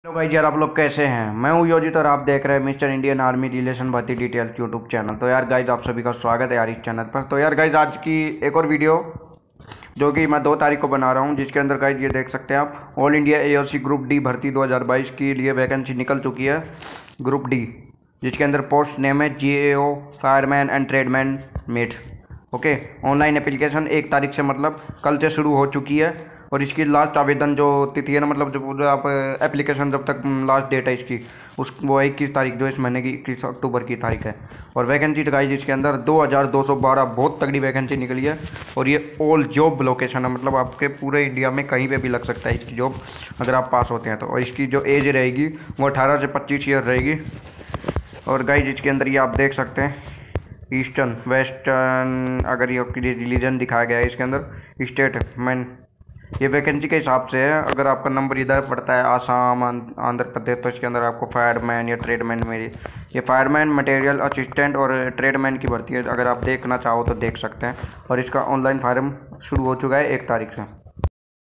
Hello guys यार, आप लोग कैसे हैं। मैं हूँ योजित और आप देख रहे हैं मिस्टर इंडियन आर्मी रिलेशन भर्ती डिटेल यूट्यूब चैनल। तो यार गाइस, आप सभी का स्वागत है यार इस चैनल पर। तो यार गाइस, आज की एक और वीडियो जो कि मैं 2 तारीख को बना रहा हूँ, जिसके अंदर गाइस ये देख सकते हैं आप, all India AOC group D भर्ती 2022 के लिए वैकेंसी निकल चुकी है। ग्रुप डी, जिसके अंदर पोस्ट नेम है GAO fireman and tradesman mate. Okay, online application 1 तारीख से मतलब कल से शुरू हो चुकी है। और इसकी लास्ट आवेदन जो तिथि है ना, मतलब जो आप एप्लीकेशन जब तक लास्ट डेट है इसकी, उस वो 21 तारीख, जो इस महीने की 21 अक्टूबर की तारीख है। और वैकेंसी गाइस इसके अंदर 2212, बहुत तगड़ी वैकेंसी निकली है। और ये ऑल जॉब लोकेशन है, मतलब आपके पूरे इंडिया में कहीं पे भी लग सकता है इसकी जॉब, अगर आप पास होते हैं तो। और इसकी जो एज रहेगी वो 18 से 25 ईयर रहेगी। और गाइस इसके अंदर ये आप देख सकते हैं, ईस्टर्न वेस्टर्न, अगर ये रिलीजन दिखाया गया है इसके अंदर, स्टेट मैन, ये वैकेंसी के हिसाब से है। अगर आपका नंबर इधर पड़ता है आसाम, आंध्र प्रदेश, तो इसके अंदर आपको फायरमैन या ट्रेडमैन में, ये फायरमैन, मटेरियल असिस्टेंट और ट्रेडमैन की भर्ती है। अगर आप देखना चाहो तो देख सकते हैं। और इसका ऑनलाइन फार्म शुरू हो चुका है 1 तारीख से।